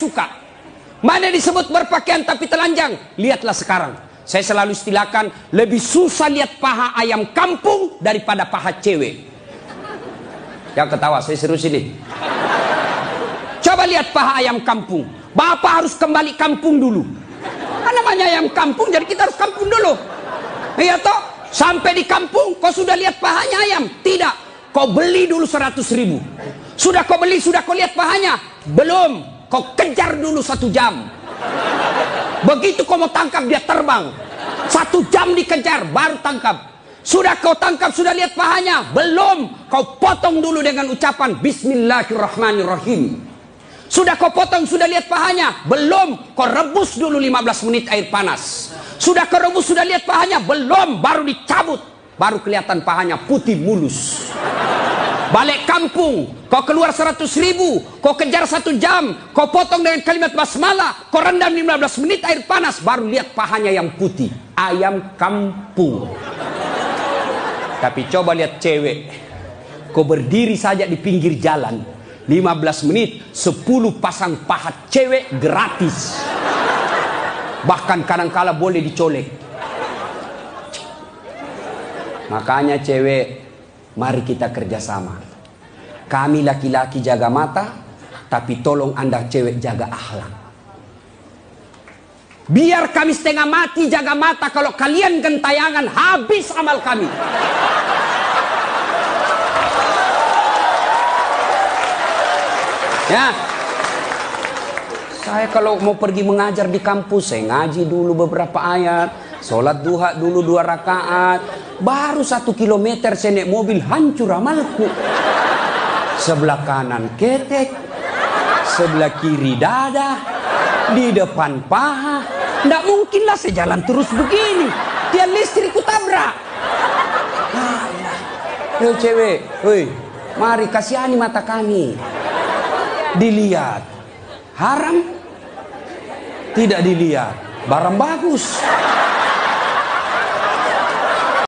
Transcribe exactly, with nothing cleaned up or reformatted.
suka. Mana disebut berpakaian tapi telanjang? Lihatlah sekarang. Saya selalu istilahkan, lebih susah lihat paha ayam kampung daripada paha cewek. Yang ketawa, saya serius ini. Coba lihat paha ayam kampung. Bapak harus kembali kampung dulu. Apa namanya ayam kampung, jadi kita harus kampung dulu. Iya toh? Sampai di kampung, kau sudah lihat pahanya ayam? Tidak. Kau beli dulu seratus ribu. Sudah kau beli, sudah kau lihat pahanya? Belum. Kau kejar dulu satu jam. Begitu kau mau tangkap, dia terbang. Satu jam dikejar, baru tangkap. Sudah kau tangkap, sudah lihat pahanya? Belum. Kau potong dulu dengan ucapan Bismillahirrahmanirrahim. Sudah kau potong, sudah lihat pahanya? Belum. Kau rebus dulu lima belas menit air panas. Sudah kau rebus, sudah lihat pahanya? Belum. Baru dicabut. Baru kelihatan pahanya putih mulus. Balik kampung, kau keluar seratus ribu, kau kejar satu jam, kau potong dengan kalimat basmalah, kau rendam lima belas menit air panas, baru lihat pahanya yang putih. Ayam kampung. Tapi coba lihat cewek, kau berdiri saja di pinggir jalan, lima belas menit, sepuluh pasang paha cewek gratis. Bahkan kadang-kala boleh dicolek. Makanya cewek, mari kita kerjasama. Kami laki-laki jaga mata, tapi tolong anda cewek jaga akhlak. Biar kami setengah mati jaga mata, kalau kalian gentayangan habis amal kami. Ya, saya kalau mau pergi mengajar di kampus, saya ngaji dulu beberapa ayat, sholat duha dulu dua rakaat, baru satu kilometer saya naik mobil hancur amalku. Sebelah kanan ketek, sebelah kiri dada, di depan paha. Nggak mungkinlah saya jalan terus begini. Tiang listrik ku tabrak. Nah, yo cewek, woi, mari kasihani mata kami. Dilihat, haram? Tidak dilihat, barang bagus.